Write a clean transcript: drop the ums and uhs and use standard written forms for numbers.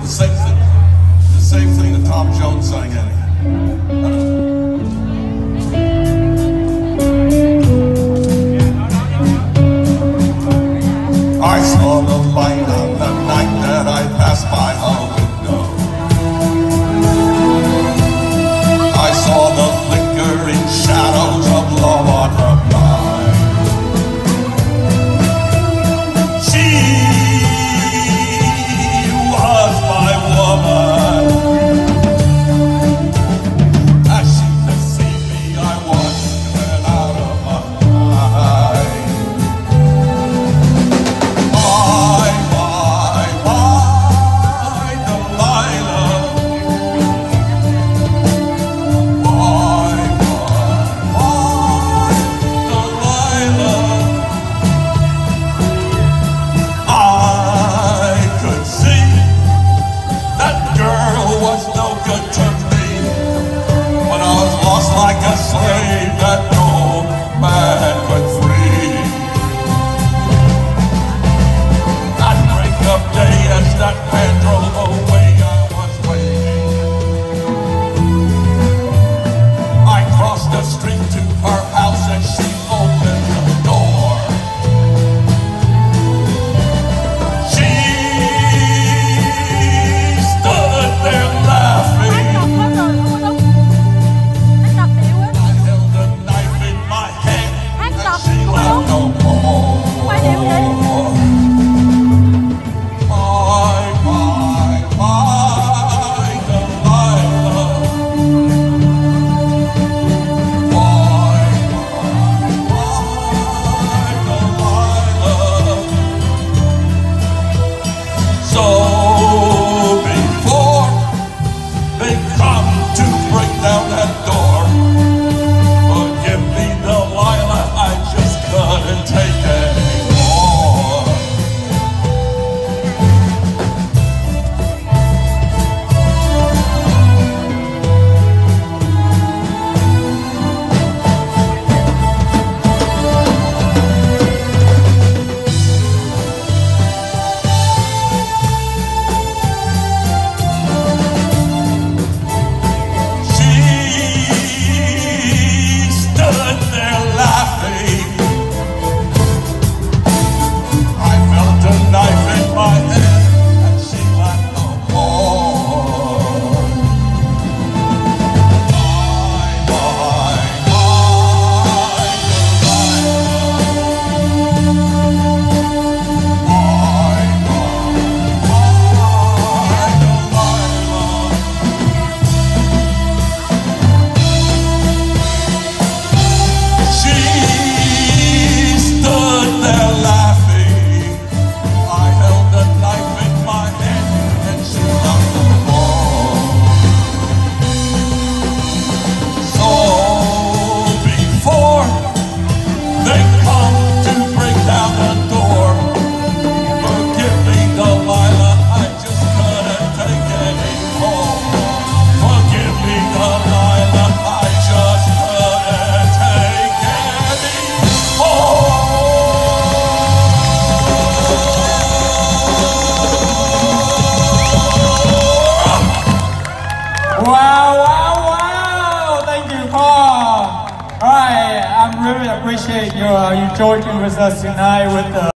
The same thing that Tom Jones sang in. I saw the light on the night that I passed by her window. I saw the flickering shadows of love on her mind. She was my woman. As she deceived me, I was driven out of my mind. Like a slave that no man could free. I'd break up day as that man drove away. I was waiting. I crossed the street to her house and she opened the door. She stood there laughing. Wow, thank you, Paul. Alright, I'm really appreciate you joining with us tonight with the